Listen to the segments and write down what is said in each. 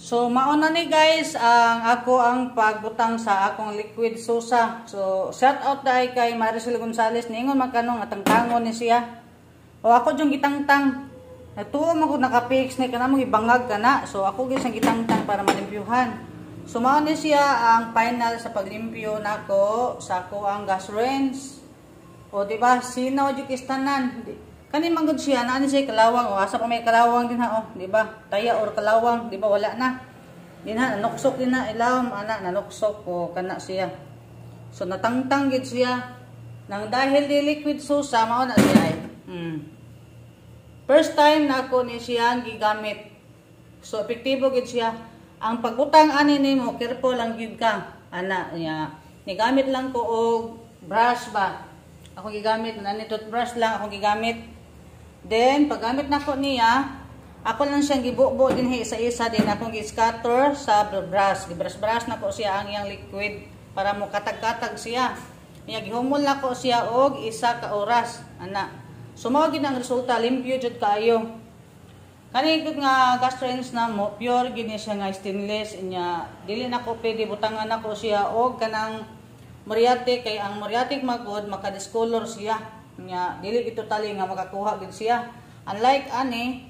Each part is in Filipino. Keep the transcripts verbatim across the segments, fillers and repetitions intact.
So mauna ni guys ang ako ang pagbutang sa akong liquid susa. So shout out dai kay Maricel Gonzales ningon magkano nga tangtangon ni siya. O ako jung gitangtang. Natuo man ko naka-fix ni kanamo ibangag kana. So ako gyud sang gitangtang para malimpyuhan. So mao ni siya ang final sa paglimpyo nako sa ako ang gas rinse. O di ba sinaw jud kistanan. Kani manggod siya na ani siya kalawang o asa pa may kalawang din ha oh, di ba? Taya or kalawang, di ba wala na. Din ha nanuksok din na ilawom ana nanuksok o kana siya. So natangtang gid siya nang dahil di liquid susa mao na siya. Hmm. First time na ako ni siya gigamit. So epektibo gid siya. Ang pagbutang ani nimo careful lang gid ka. Ana niya. Nigamit lang ko og brush ba. Ako gigamit nani toothbrush lang ako gigamit. Then, paggamit na ko niya, ako lang siyang gibubo din isa-isa din akong gi-scatter sa brush. Gi-brush-brush na ko siya ang iyang liquid para mo katag-katag siya. Niya gihumol na ko siya og isa ka oras. Ana. So mao gid ang resulta, limpyo jud kaayo. Kani gud nga gas rinse na mo, pure gini siya nga stainless inya. Dili na ko pwede butangan na ko siya og kanang muriatic kay ang muriatic magod maka-discolor siya. Nya dili gid totally nga makakuha gid siya. Unlike ani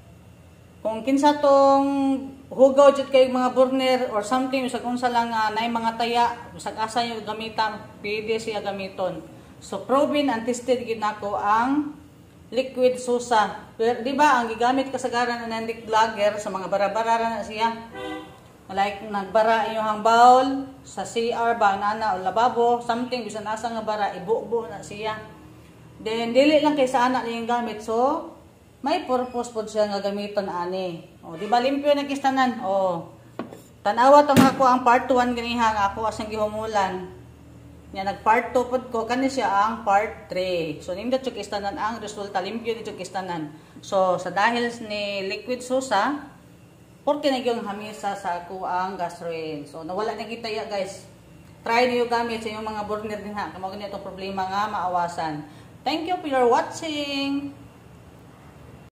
kung kinsa tong hugaw jud kay mga burner or something usag unsa lang nga nay mga taya usag asa yung gamitan pwede siya gamiton. So proven and tested gid nako ang liquid susa. Pero di ba ang gigamit kasagaran na nandik vlogger sa mga bara-bara na siya. Like nagbara inyong bowl sa C R ba nana o lababo something bisan asa nga bara ibubo na siya. Then dili lang kay sa anak niyang gamit so may purpose pod siya nga gamiton ani. O di ba limpyo na kistanan. O tan-awa tong ako ang part one ganiha nga ako asang gihumulan. Nya nag part two pod ko kani siya ang part three. So nindot jud kistanan ang resulta limpyo jud kistanan. So sa dahil ni liquid susa porke na yung hamisa sa ako ang gas rinse. So nawala na kita ya guys. Try niyo gamit sa inyong mga burner din ha. Kamo ganito problema nga maawasan. Thank you for your watching.